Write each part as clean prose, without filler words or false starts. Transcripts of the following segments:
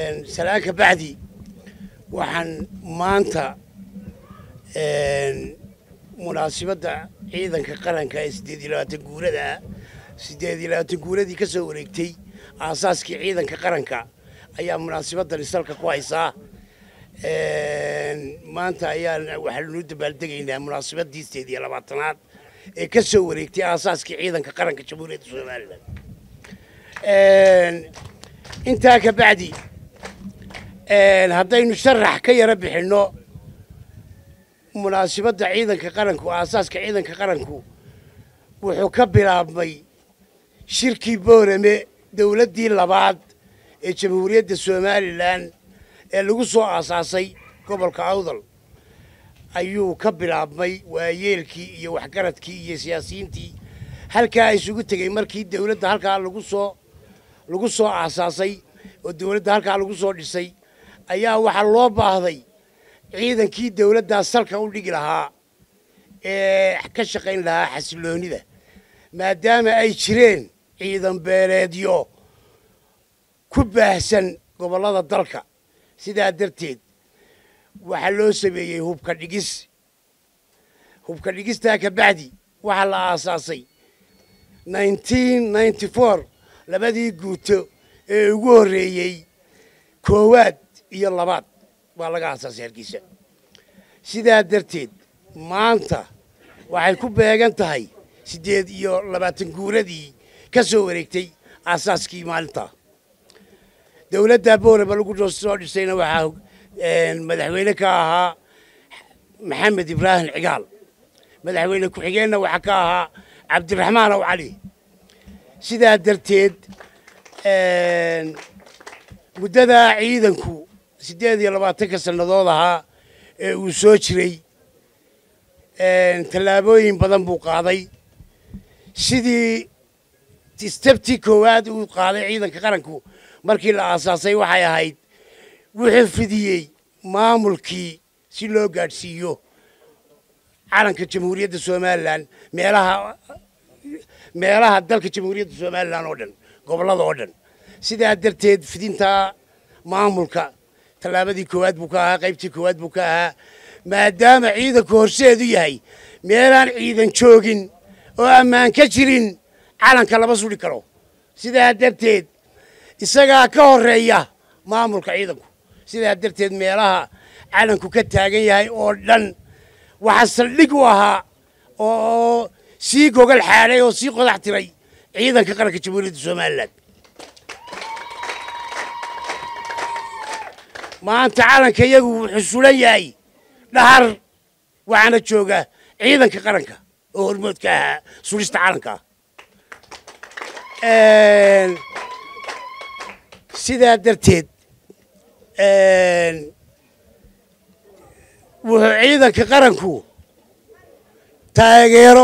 سلاك بعدي وحن مانتا مناسبة عيدا كقرن كايسديدي لا تقول ذا سديدي لا تقول ذي كسوريكتي أساس كي عيدا كقرن كا أيام مناسبة رسالة كويسة مانتا أيام وحلود بلدقينا مناسبة دي سديدي لا بطنات كسوريكتي أساس كي عيدا كقرن كشمولية الصومال انت كبعدي هدي نشرح كي ربح إنه مناسبة عيدا كقرنكو أساس كعيدا كقرنكو وحكبر أبي شركي بورمي دولة دي لبعض الجمهورية الصومال الآن اللي قصوا أساسي قبل كعوضل أيو كبر أبي ويلكي وحكرتكي سياسينتي هل كايسو قلت جاي مركي دولة هل كان لقصوا أساسي والدولة هل كان لقصوا لسي أيها وحلوا بعضي عيدا كي دولة دا سلكا وليق لها كشقين لها حسلوني ذا ما دام أي شرين عيدا بلاديو كبهسن قبل الله الدلكا سيدا درتيد وحلو سبيه هو بكاليقس تاكا بعدي وحلا أساسي 1994 لبدي قوتو ووريي كواد يلا بعض والله أساسي هالكيسة سيدا درتيد مانتا waxay ku beegan tahay 28 guuradii ka soo wareegtay asaaskii maalinta dawladda booraba lagu soo dhisayna waxa madaxweyne ka ahaa maxamed ibraahim cigaal madaxweyne ku xigeenna waxa ka ahaa cabdiraxmaan aw cali sidaa darteed muddada ciidanku 28 sanadood ahaa ee uu soo jiray tallaabooyin badan buu qaaday sidii stebtii koowaad uu qaaday ciidanka qaranku markii la aasaasay waxay ahayd wuxuu fidiyey maamulkii si loo gaadhsiiyo calanka jamhuuriyadda somalilan meelaha dalka jamhuuriyadda somalilan oo dhan gobollada oo dhan sidaa darteed fidinta maamulka tallaabadii koowaad buu ka ahaa qaybtii koowaad buu ka ahaa maadaama ciidanku horseedu yahay meelaan ciidan joogin oo ammaan ka jirin calanka lama suri karo sidaa darteed isagaa ka horeeya maamulka ciidanku sidaa darteed meelaha calanku ka taagan yahay oo dhan waxa saldhig u ahaa oo sii gogol xaaday oo sii qodax tiray ciidanka qaranka jamhuuriyadda somalilan maanta calanka iyagu wuxuu sulan yahay dhahar waxaana jooga ciidanka qaranka oo hormoodka ahaa sulista calanka sidaa darteed wuxuu ciidanka qaranku taageero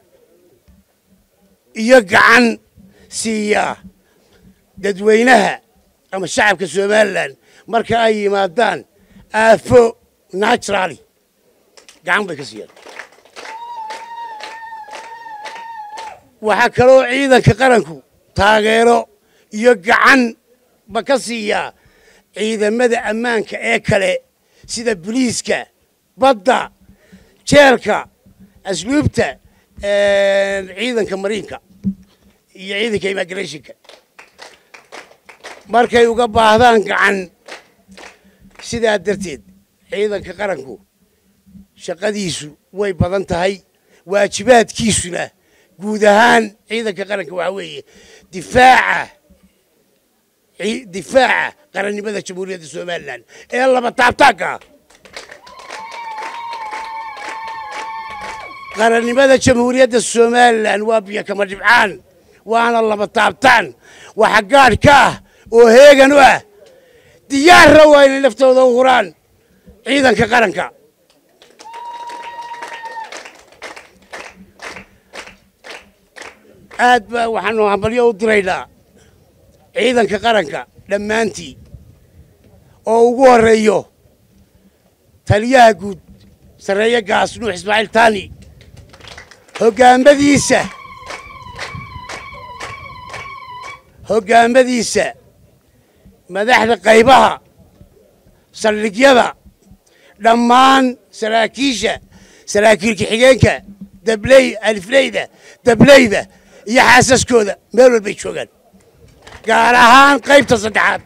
iyo gacan siiyaa dadweynaha ama shacabka somalilan marka ay yimaadaan aafo naturally gacan bay ka siiyaan waxaa kaloo ciidanka qaranku taageero iyo gacan ba ka siiyaa ciidamada ammaanka ee kale sida booliiska badda jeelka asluubta ciidanka mariinka iyo ciidanka immigrationka markay uga baahdaan gacan sidaa darteed ciidanka qaranku shaqadiisu way badan tahay waajibaadkiisuna guud ahaan ciidanka qaranka waxa weeye difaaca qarannimada jamhuuriyadda somalilan ee laba taabtaanka qarannimada jamhuuriyadda somalilan waa biyo kama dhibcaan waana laba taabtaan waxa gaadh ka ah oo heegan u ah diyaarra waa inay naftooda u huraan ciidanka qaranka aad baa waxaanu hambalyo u diraynaa ciidanka qaranka dhammaantii oo ugu horeeyo taliyaha guud sareeyo gaas nuux ismaaciil taani hoggaamadiisa madaxda qaybaha saldhigyada dhammaan saraakiisha saraakiilka xigeenka dabley alifleyda dableyda iyo xaasaskooda meel walbay joogaan gaar ahaan qaybta saddexaad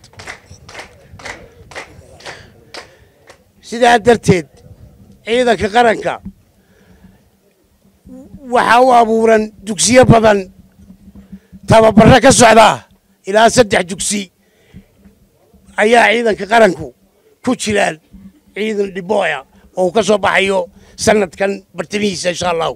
sidaa darteed ciidanka qaranka waxaa u abuuran dugsiyo badan tababarro ka socda ilaa 3 dugsi ayaa ciidanka qaranku ku jiraan ciidan dhibooya oo ka soo baxayo sanadkan bartamihiisa insha Allah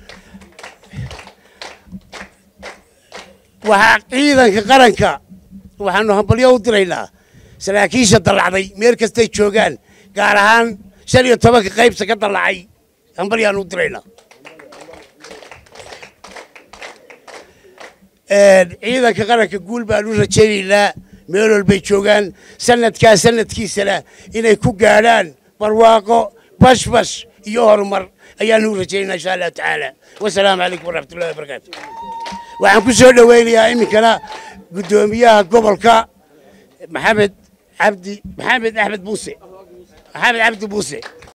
waxaa ciidanka qaranka waxaanu hambalyo u diraynaa saraakiisha dalacday meel kastay joogaan gaar ahaan 15 qaybta ka dalacay hambalyaanu u diraynaa ciidanka qaranka guul baan u rajaynaynaa meel walbay joogaan sanadkiisana inay ku gaadhaan barwaaqo bashbash iyo horumar ayaanu u rajaynaynaa insha Allah tacaala wasalaamu calaykum waraxmatullahi wabarakaatu waxaan ku soo dhaweynayaa iminkana gudoomiyaha gobolka maxamed axmed muuse